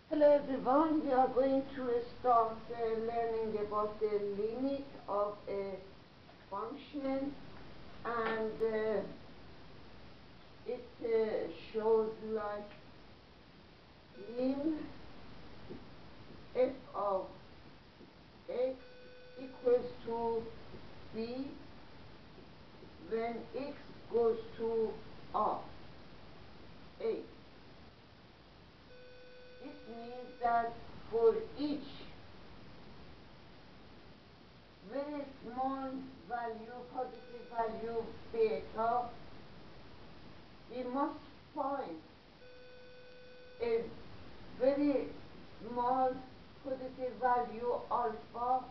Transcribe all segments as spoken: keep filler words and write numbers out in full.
Hello everyone, we are going to start uh, learning about the limit of a function, and uh, it uh, shows like lim f of x equals to b when x goes to r. A. This means that for each very small value, positive value beta, we must find a very small positive value alpha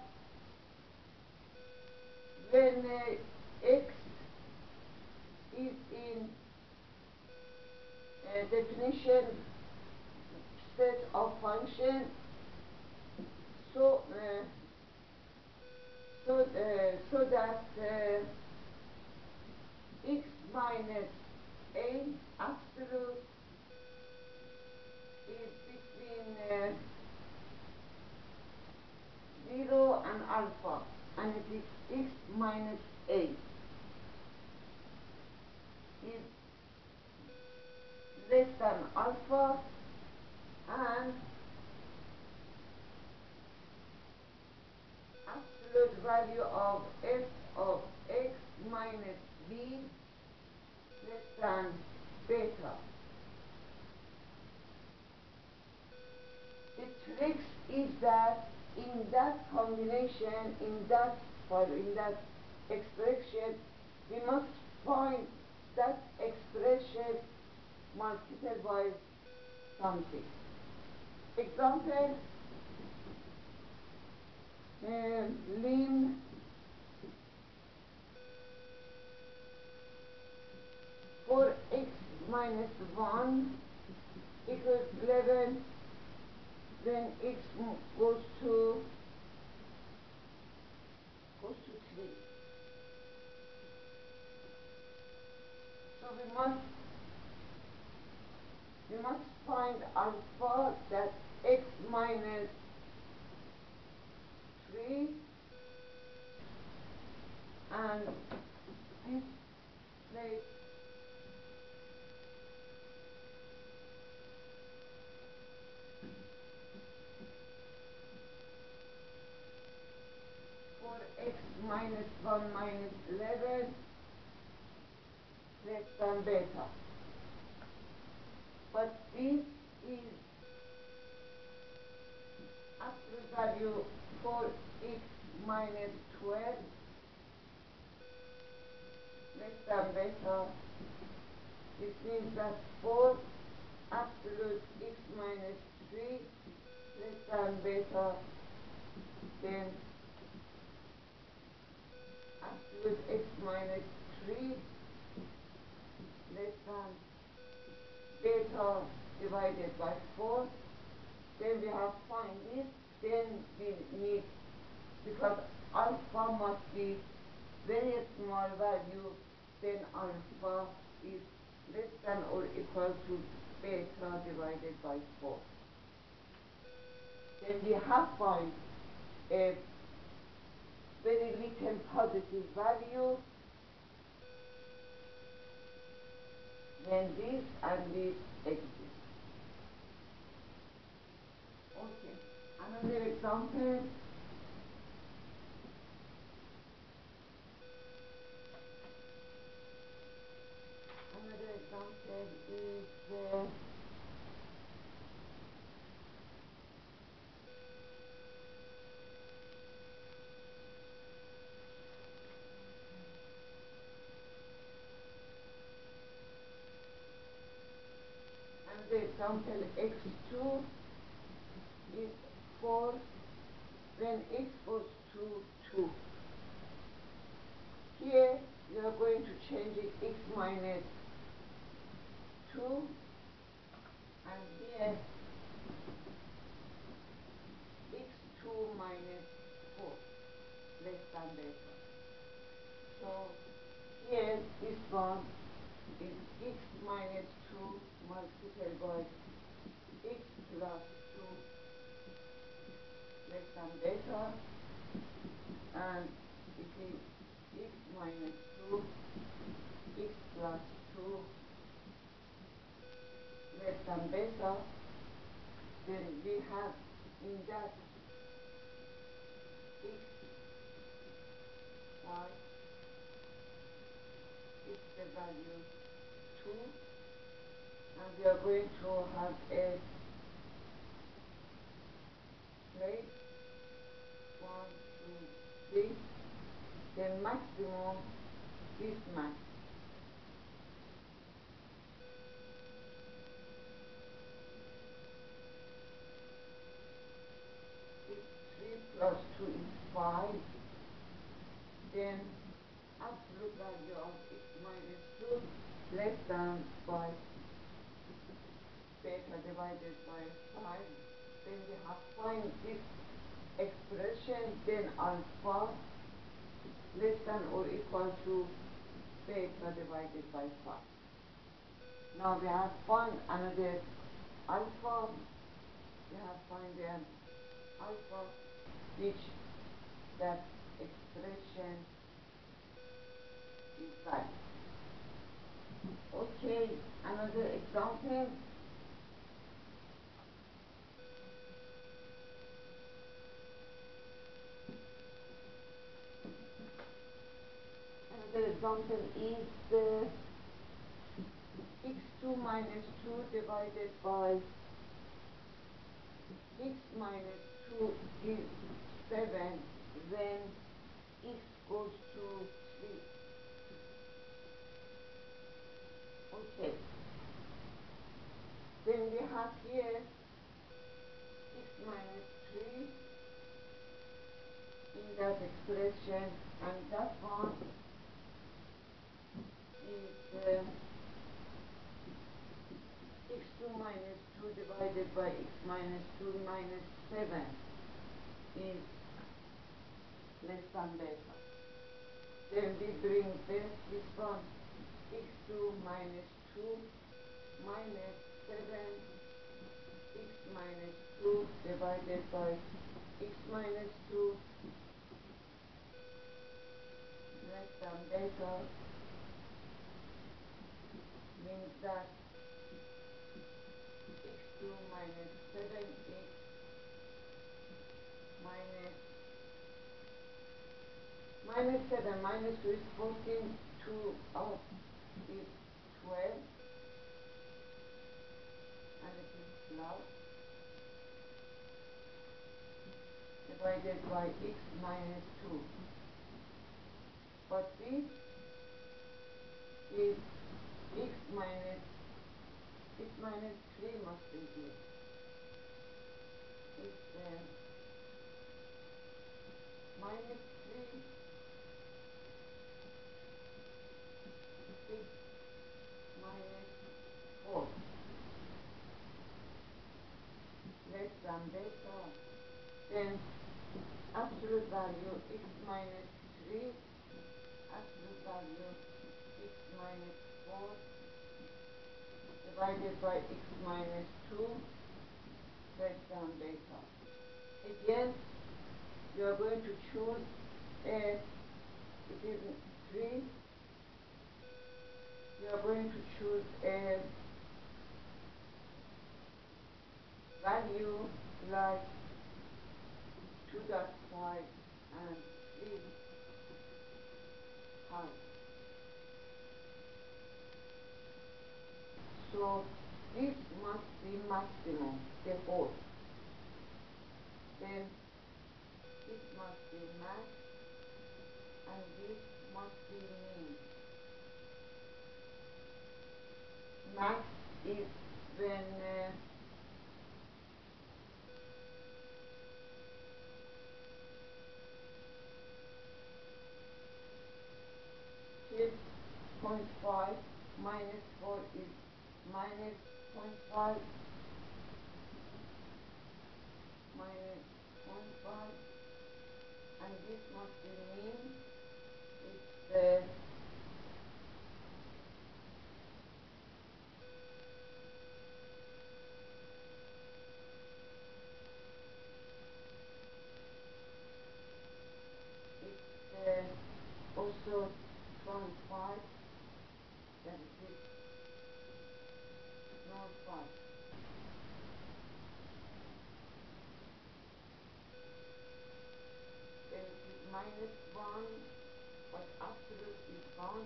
when uh, x is in uh, definition set of function. So, uh, so, uh, so that uh, x minus a absolute is between uh, zero and alpha, and it is x minus a is less than alpha, and absolute value of f of x minus b less than beta. The trick is that in that combination, in that or in that expression, we must find that expression multiplied by something. Example, uh, lim for x minus one equals eleven when x goes to goes to three. So we must we must find alpha that x minus three, and this place for x minus one minus eleven less than beta. But this is absolute value for x minus twelve less than beta. This means that for absolute x minus three less than beta, then absolute x minus three less than beta divided by four. Then we have find this. Then we need, because alpha must be very small value, then alpha is less than or equal to beta divided by four. Then we have find a very little positive value, then this and this exist. Okay, another example. Another example is uh, another example x two is four when x goes to two. Here we are going to change it x minus two, and here x two minus four less than beta. So here this one is x minus two multiplied by x plus two than beta, then we have in that x, y is the value two, and we are going to have a place one, two, three. The maximum is max. If three plus two is five, then absolute value of x minus two less than five, beta divided by five. Then we have find this expression, then alpha less than or equal to beta divided by five. Now we have found another alpha. We have found an alpha which that expression is valid. Okay, another example. Another example is uh, x two minus two divided by x minus two is seven when x goes to three. Okay. Then we have here x minus three in that expression, and that one is uh, x two minus two divided by x minus two minus seven is less than beta. Then we bring back this one, x two minus two minus seven, x minus two divided by x minus two less than beta means that x two minus seven x minus minus seven minus two is fourteen, two out is twelve, and it is plus divided by x minus two. But this is x minus x minus three must be here. It's uh, minus three, six minus four less than beta. Then absolute value x minus three, absolute value x minus four divided by x minus two less than beta. Again, you are going to choose a, it is three, you are going to choose a value like two point five and three high. So this must be maximum, the whole. Then this must be max, and this must be mean. Max is when uh, six point five minus four is minus zero point five minus zero point five, and this must be mean. It's uh, it's uh, also zero point five, that is it, zero point five. minus one, but absolute is one.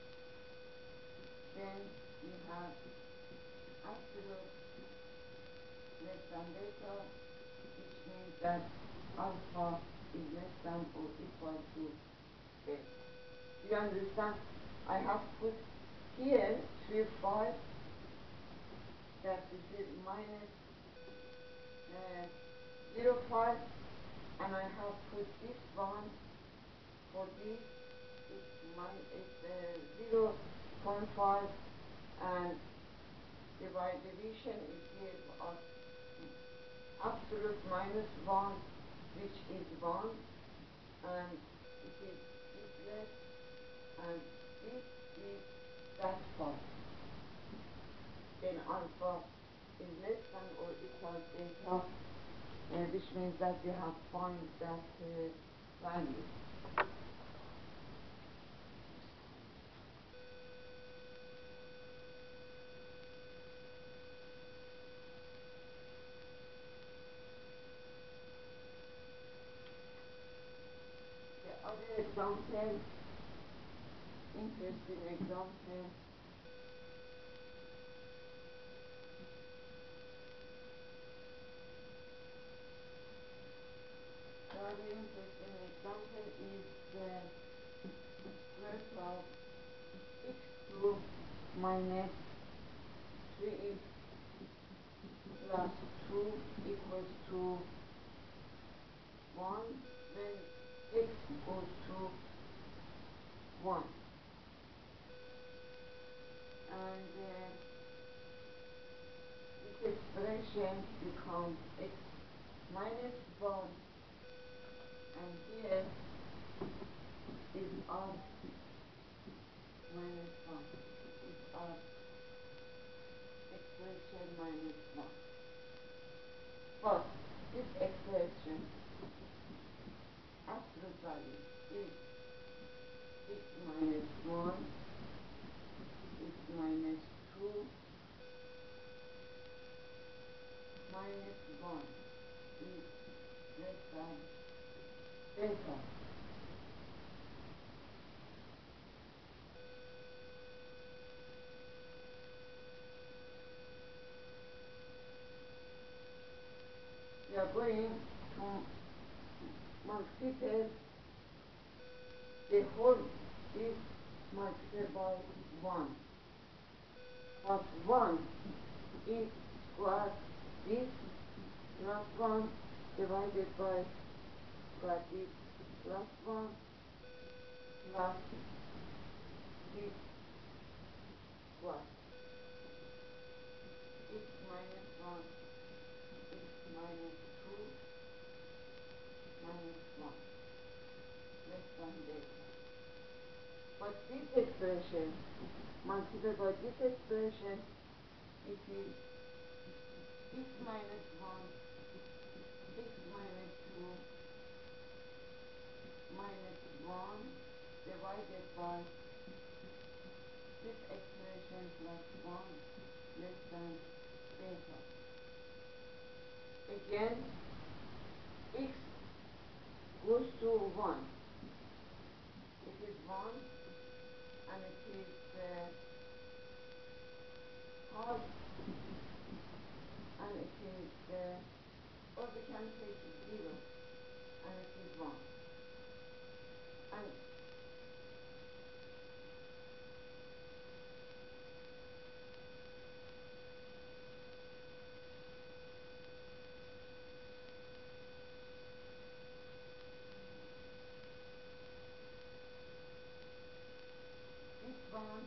Then we have absolute less than beta, which means that alpha is less than or equal to beta. Do you understand? I have put here three, five, that this is minus uh, zero, five, and I have put this one for this, it's, my, it's uh, zero point five, and the by division is here of absolute minus one, which is one, and it is this less, and this is that part. Then alpha is less than or equal to beta, uh, which means that we have found that uh, value. The other example, interesting example. The other interesting example is the square root of x two minus three x plus two equals to one, when x goes to one. And uh, this expression becomes x minus one, and here is r minus one, is r expression minus one. But this expression, absolute value, is x minus one, x minus two, minus one is less than beta. We are going to multiply the whole is multiplied by one. But one is square this plus one divided by square this plus one plus this square. X minus one, x minus two, minus one, less than beta. But this expression, multiplied by this expression, it is x minus one, x minus two, minus one, divided by this expression plus one, less than beta. Again, x goes to one. It is one, and it is uh, half, and it is, uh, or we can take zero, and it is one. And this one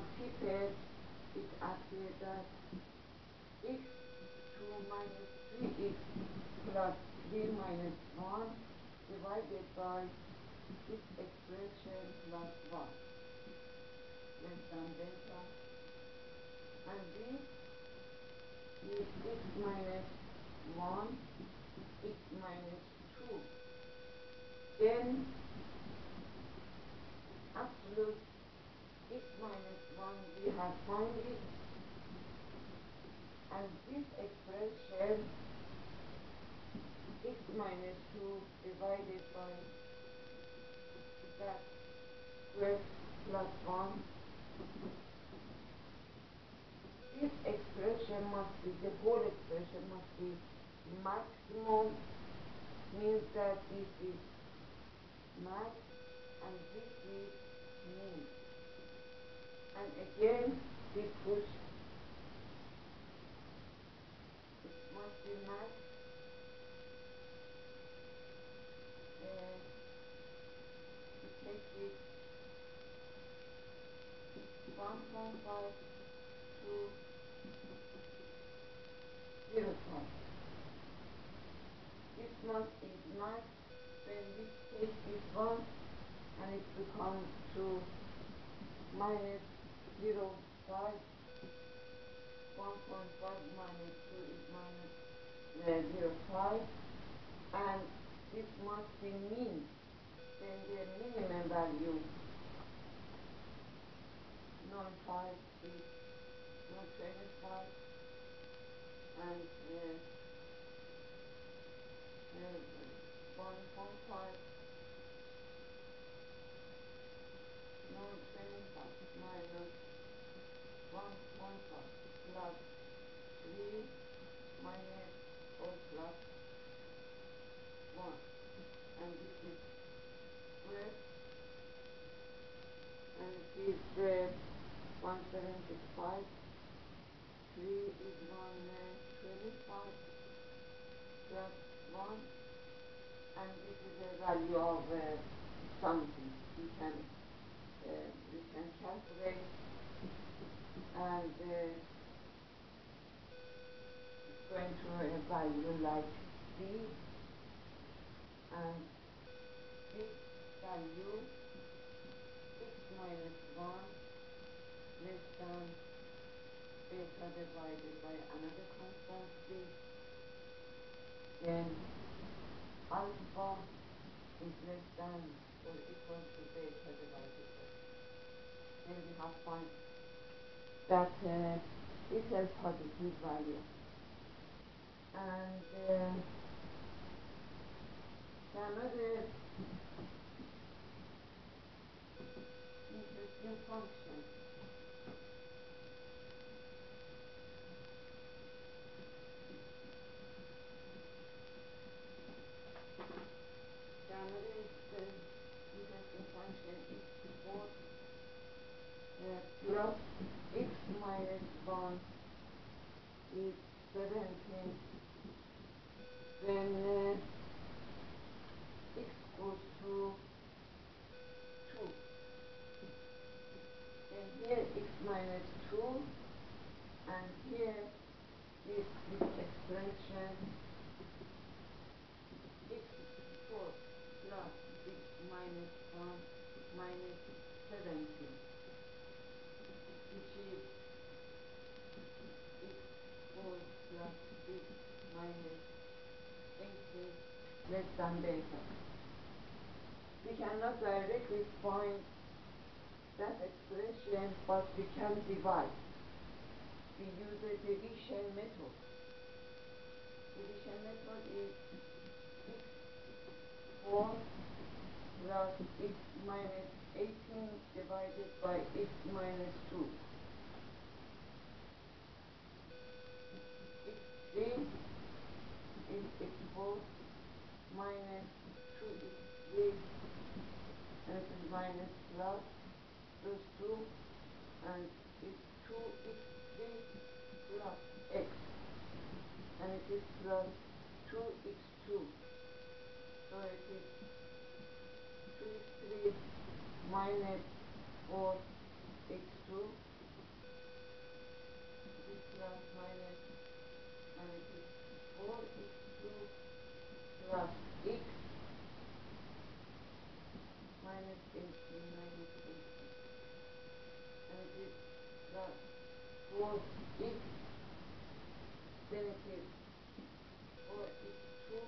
multiplied, it appears that x two minus three x plus three minus one divided by this expression plus one less than delta, and this is x minus one, x minus two. Then absolute x minus one we have found it, and this expression x minus two divided by that square plus one. This expression must be, the whole expression must be maximum, means that this is max and this is mean. And again, we push, it must be max. Uh, we take it one point five to zero point. This must be max. Then we take this one and it becomes to minus zero point five. one point five minus two is minus uh, zero point five, and this must be mean. Then the minimum value zero point five is zero point two five, and uh, uh, one point five zero point two five minus one point five plus three minus or plus one, and this is square, and it is uh, one hundred seventy-five, three is one hundred twenty-five plus one, and this is a value of uh, something we can uh, we can calculate, and uh, it's going to a value like this, and this value x minus one less than beta divided by another constant c, then alpha is less than or equal to beta divided by. Then we have found that uh, this is a positive value. And uh, another interesting function the another uh, interesting function is four uh, plus x minus one is seventeen. When uh, x goes to two, and here x minus two, and here is this expression x four plus x minus one minus seventeen, which is x four plus x minus eighteen less than beta. We cannot directly find that expression, but we can divide. We use the division method. Division method is x four plus x minus eighteen divided by x minus two. x three is x four minus two x three, and it is minus plus those two, and it's two x three plus x, and it is plus two x two. So it is two x three minus four x two plus x minus eighteen minus eighteen, and it is plus four x, then it is four x two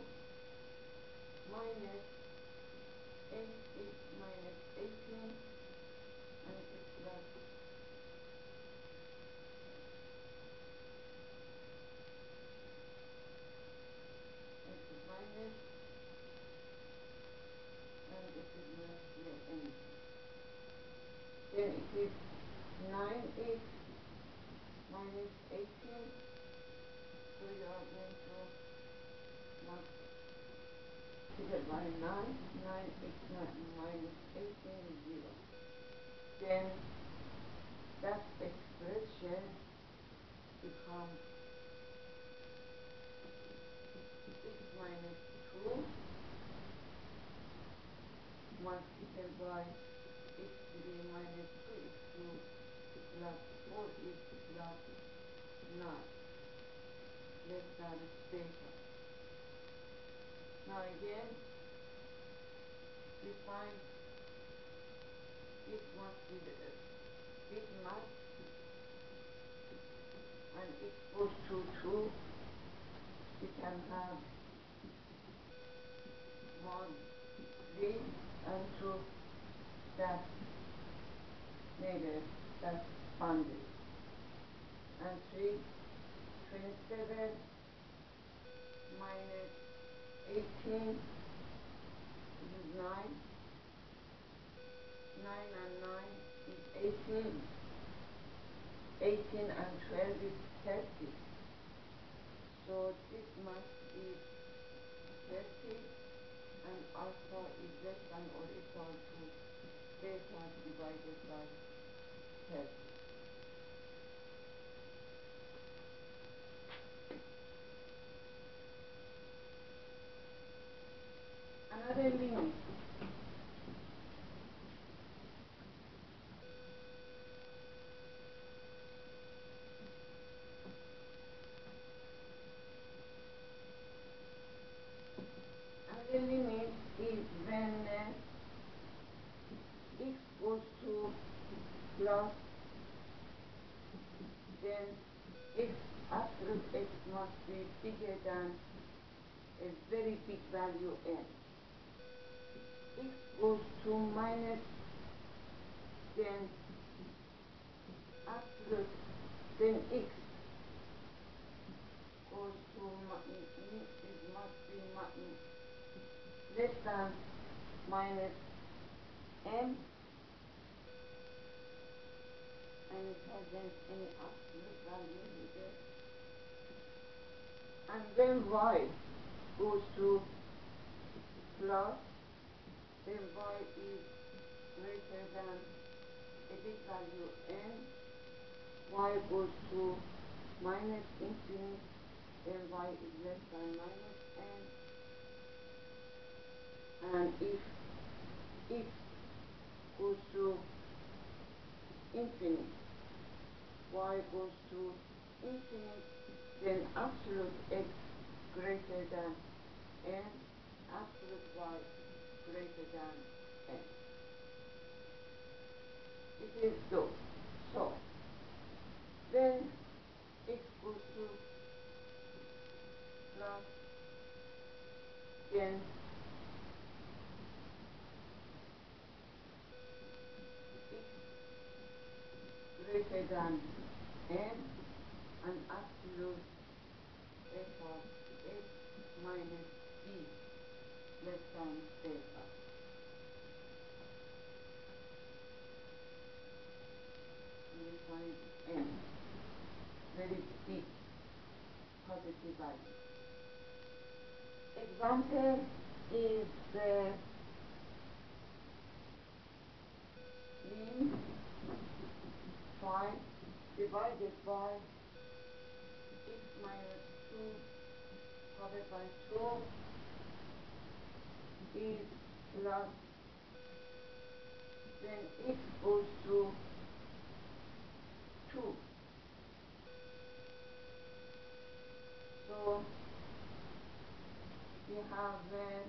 minus eight x minus eighteen, and it is plus x is minus, and it is less than anything. Then it is nine x minus eighteen, so you are going to multiply by nine, nine x minus eighteen is zero. Then that expression becomes x minus two multiplied by x three minus two x two plus four x plus nine less than theta. Now again, we find this must be the big mass, and x goes to two. We can have one, three, and two. That neighbor, that's boundary. And three, twenty-seven minus eighteen, this is nine. nine and nine is eighteen. eighteen and twelve is thirty. So this must be thirty, and alpha is less than or equal to beta divided by thirty. Another limit. Another limit is when uh, x goes to plus, then x, absolute x must be bigger than a very big value n. X goes to minus, then absolute, then x goes to, it must be less than minus m, and it hasn't any absolute value here. And then y goes to plus, then y is greater than a big value n, y goes to minus infinity, then y is less than minus n, and if x goes to infinity, y goes to infinity, then absolute x greater than n, absolute y greater than n. It is so. So, then x goes to plus, then greater than n, and absolute f of x minus b less than beta. And we find n, very big positive value. Example is the lim five divided by x minus two divided by two is plus, then x goes to two. So we have uh,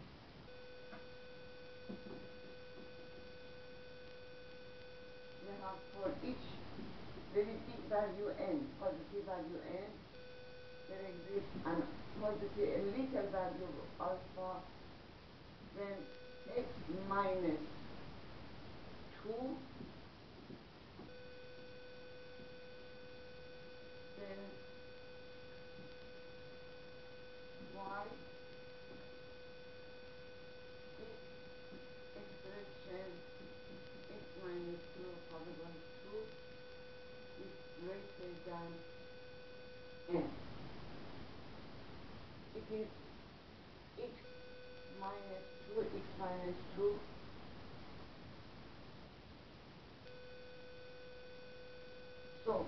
we have for each very big value n, positive value n, there exists an positive, a little value alpha, then x minus two, then y, this expression x minus two followed by two is greater than n. It is x minus two, x minus two. So,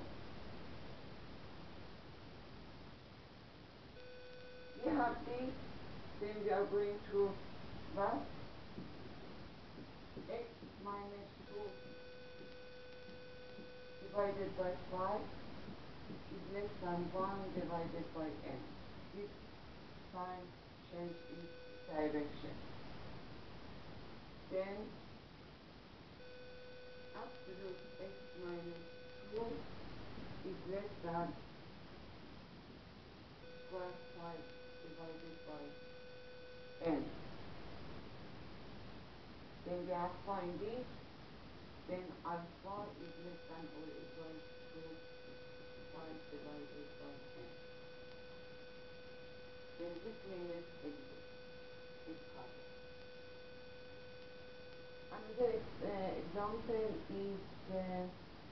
we have this, then we are going to that x minus two divided by five is less than one divided by n. This sign change its direction. Then absolute x minus two is less than square five divided by n. Then we are finding, then alpha is less than or equal to five divided by n. Then this limit exists, is covered. Another uh, example is uh,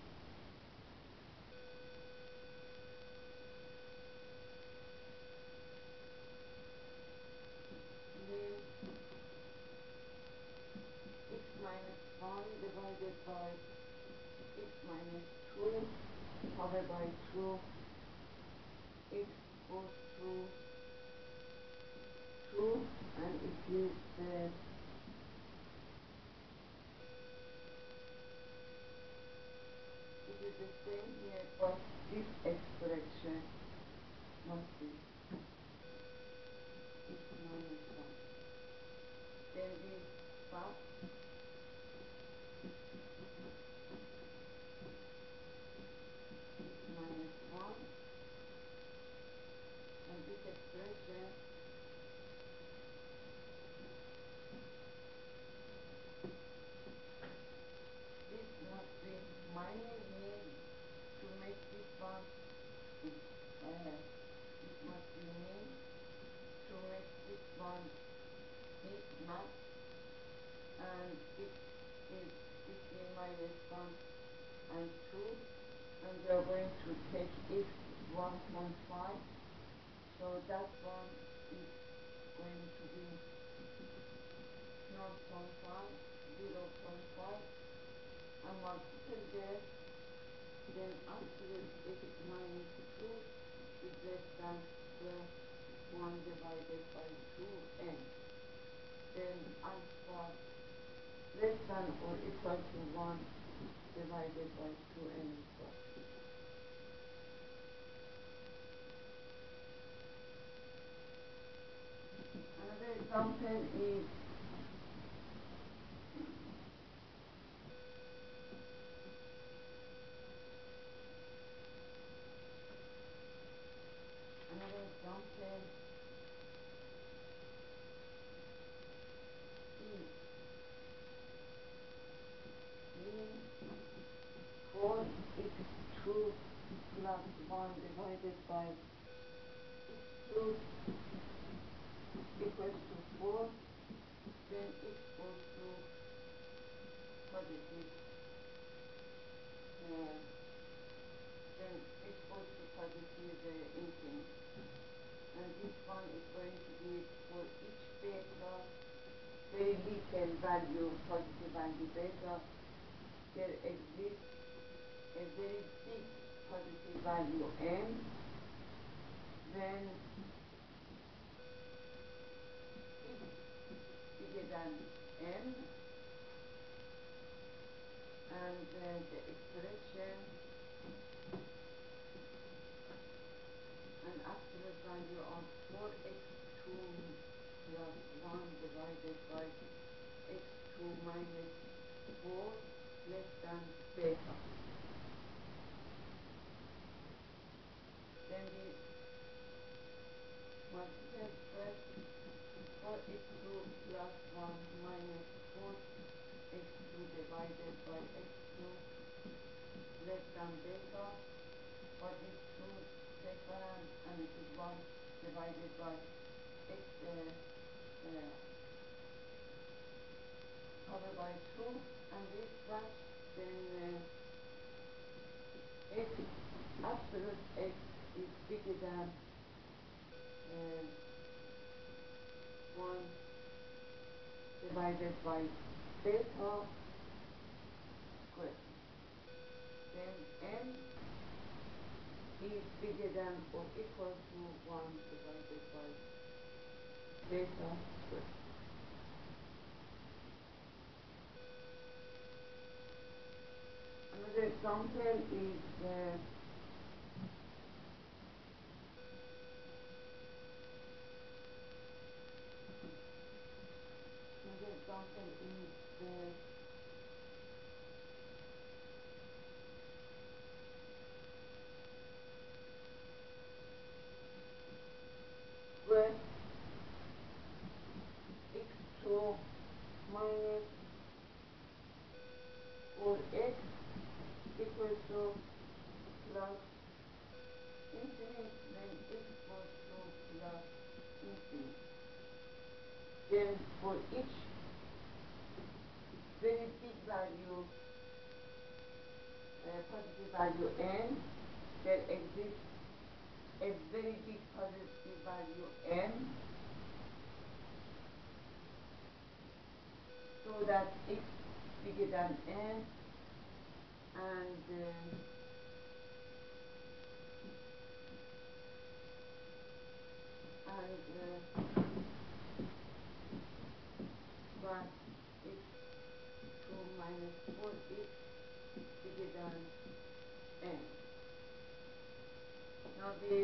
x minus one divided by x minus two divided by two, x goes to two, and it is uh, it is the same here, but this expression must be x minus one. Then we stop. X minus one, and this expression this must be minus mean to make this one uh, this must be mean to make this one big math, and this is between minus one and two, and we are going to take x one point five, so that one is going to be zero point five, zero point five, and multiple there, then absolute x minus two is less than square one divided by two n. Then alpha less than or equal to one divided by two n squared. Another example is another example is mean four x two plus one divided by x two equals to four, then x goes to positive, uh, then x goes to positive uh, infinity, and this one is going to be for each beta very little value, positive value beta, there exists a very big positive value n, then x bigger than n, and uh, the expression an absolute value of four x two plus one divided by x two minus four less than beta. Then we multiply first for x two plus one minus four x two divided by x two less than beta. What is two second and it is one divided by x uh, uh, covered by two, and this such then uh, x absolute x is bigger than uh, one divided by beta squared. Then n is bigger than or equal to one divided by beta squared. Another example is uh, another example is uh, where x two minus or x equals to plus infinite, then x goes to plus infinite. Then for each very big value, uh, positive value n, there exists a very big positive value n, so that x bigger than n, and uh, and uh, one x two minus four x bigger than n. Now we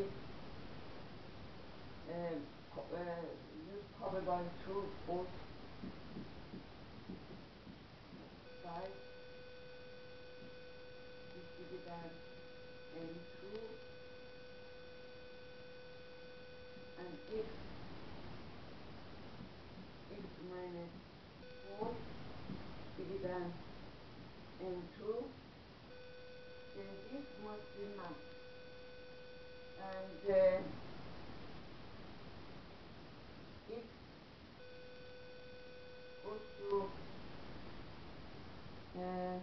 uh, uh, use power by two both sides is bigger than n two, and x x minus four bigger than n two, then this must be mapped. And uh, x goes to uh,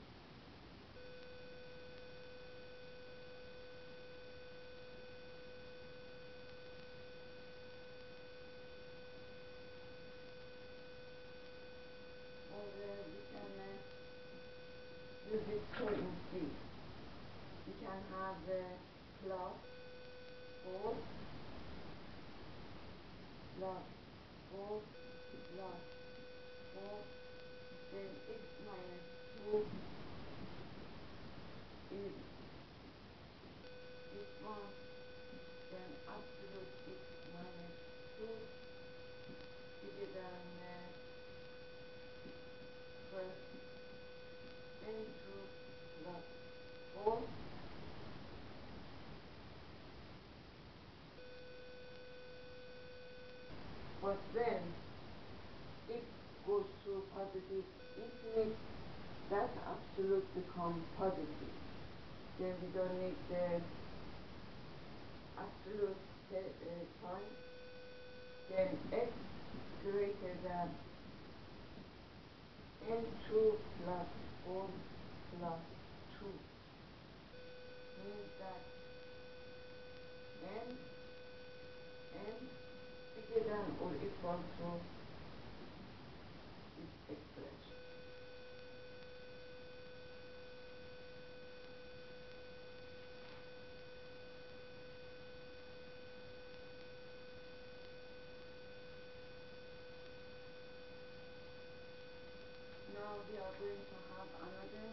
or uh, we can uh, use this two in C. We can have uh, plus four plus four plus four, then x minus two is this one, then absolute x minus two bigger than uh, first n two plus four. But then x goes to positive infinite, that absolute becomes positive. Then we don't need the absolute uh, sign. Then x greater than n two plus four plus two means that n n bigger than or equal to this expression. Now we are going to have another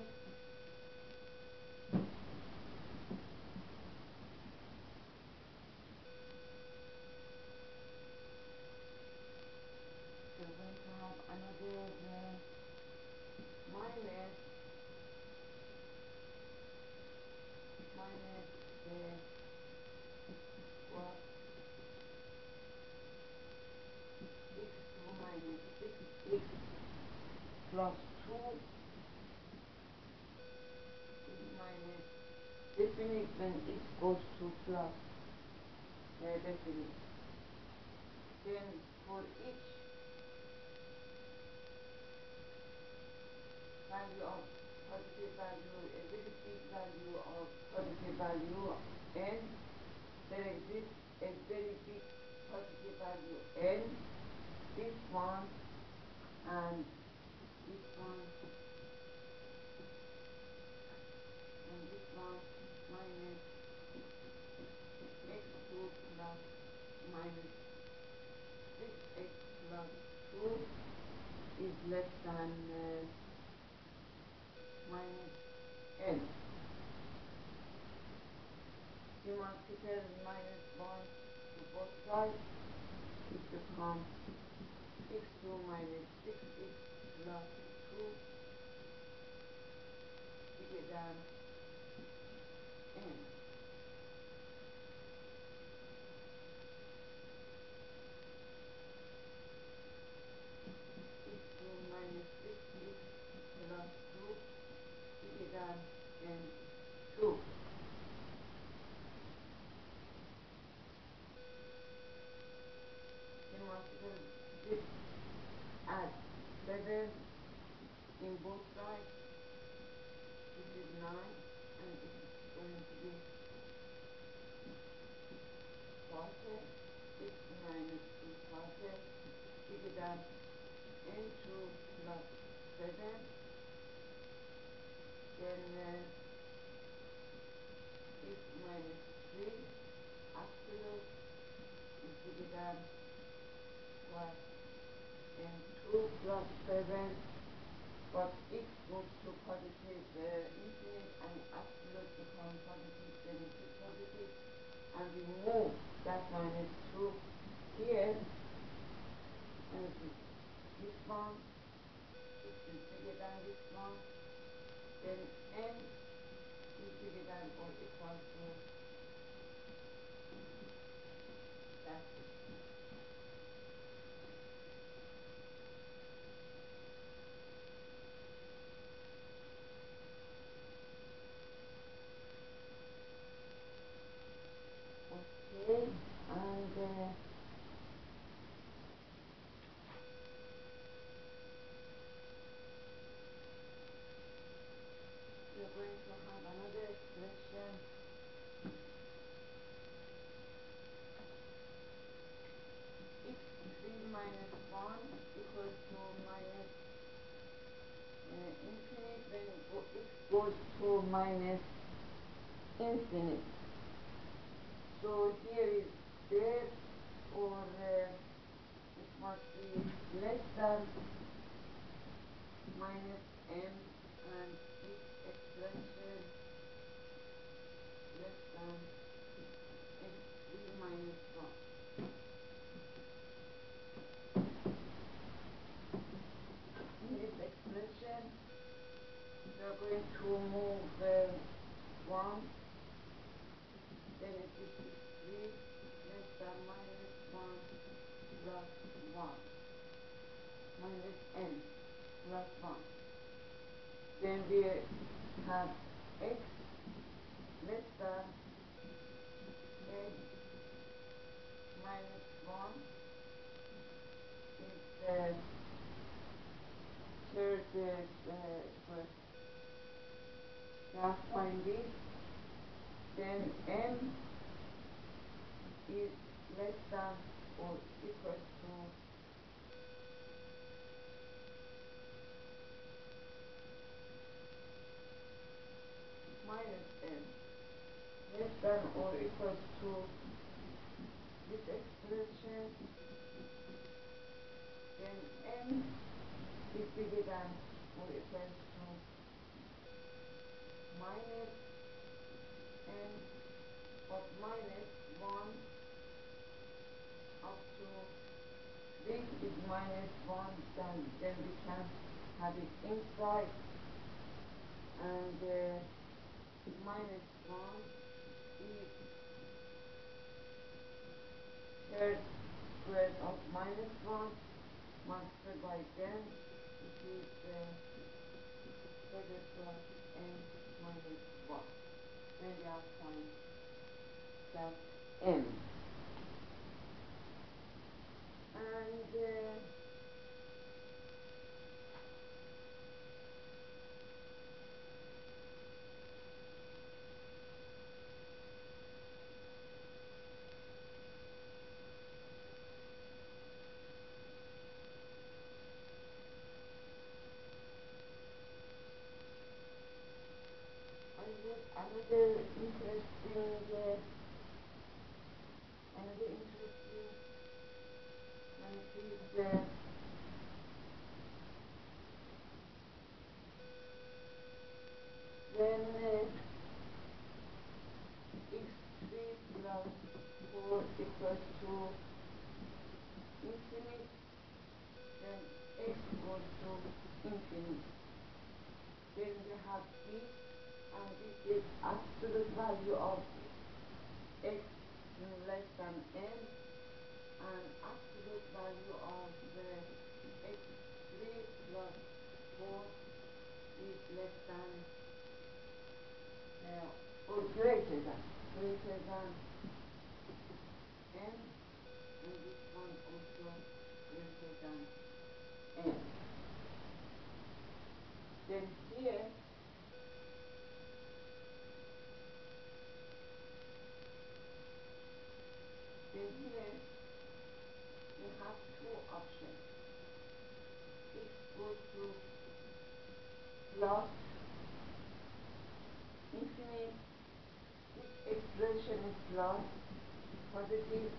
plus two is minus definite when x goes to plus uh, definite. Then for each value of positive value, a very big value of positive value n, there exists a very big positive value n, this one and this one and this one minus x two plus minus six x plus two is less than uh, minus n. You multiply minus one to both sides, it becomes x two minus six x plus two bigger than n. x two minus six x plus two bigger than n two. Then multiple this at seven in both sides. This is nine and it is going to be quarter. X minus two quarter bigger than n two plus seven. Then uh, x minus three absolute is bigger than what? n two plus seven, but x goes to positive uh, infinite and absolute becomes positive, then it is positive, and we move that minus two here, and it is this one, x is bigger than this one, then n is bigger than or equal to that. Okay, and uh, we're going to have another expression. x three minus one equals to minus uh, infinite when go, x goes to minus infinite. So here is there, or uh, it must be less than minus m, and this expression less than x three minus one. In this expression, we are going to move uh, one, then it is x three less than minus one plus one, minus n plus one. Then we have x less than n minus one is the third uh, expression. Now find this. Then m is less than or equal to minus n, less than or equal to this expression. Then m is bigger than or equal to minus n, but minus one up to this is minus one, then, then we can have it inside, and uh, minus one is third square of minus one multiplied by ten is uh, z squared n minus one. Then we have to find that n. And uh, another interesting uh, another interesting and it is uh, when uh, x three plus four equals to infinite, then x goes to infinite. Then we have this, and this is absolute value of x less than n, and absolute value of the x three plus four is less than uh, or greater than greater than n, and this one also greater than n. Then here then here you have two options. X goes to plus infinite, this expression is plus positive.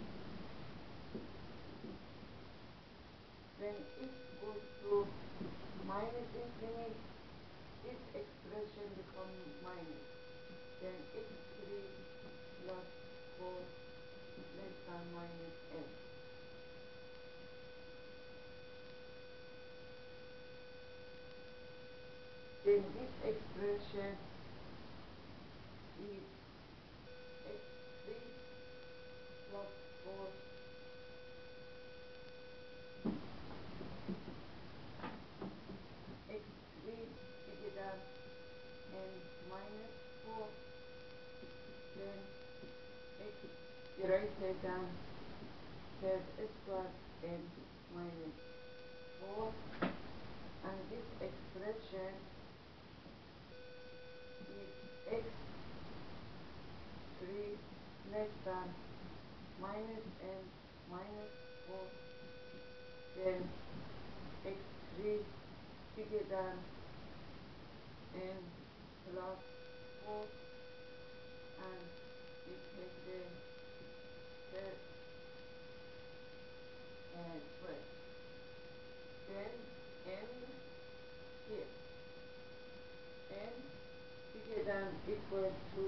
When x goes to minus infinite, this expression becomes minus. Then x three plus four less than minus n. Then this expression is x three plus four x three bigger than n minus four, then x greater than z squared n minus four, and this expression is x three less than minus n minus four, then x three bigger than n plus four, and we take the third and first. Then n here, n bigger than equal to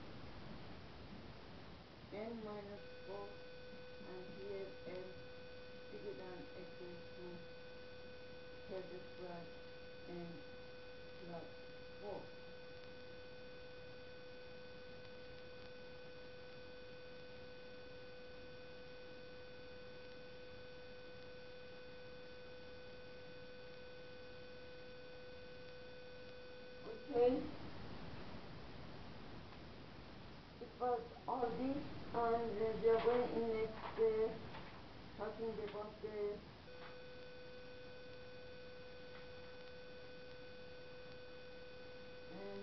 n minus four, and here n bigger than equal to z squared n plus four. Okay, it was all this, and uh, we are going in next uh, talking about the uh,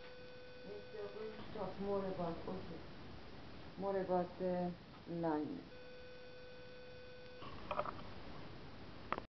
next we are going to talk more about okay, more about the line.